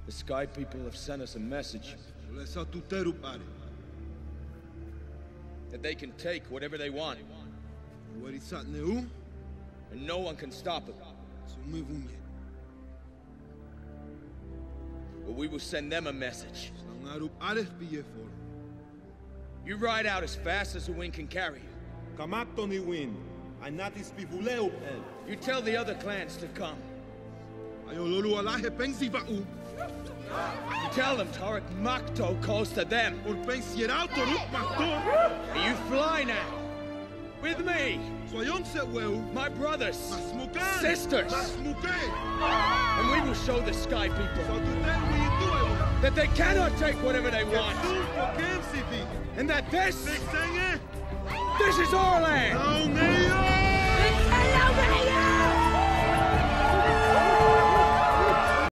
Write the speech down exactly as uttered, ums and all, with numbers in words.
The Sky People have sent us a message. That they can take whatever they want. And no one can stop it. But we will send them a message. You ride out as fast as the wind can carry you. You tell the other clans to come. You tell them Tarik Makto calls to them. And you fly now. With me. My brothers. Sisters. And we will show the Sky People that they cannot take whatever they want. And that this, this is our land.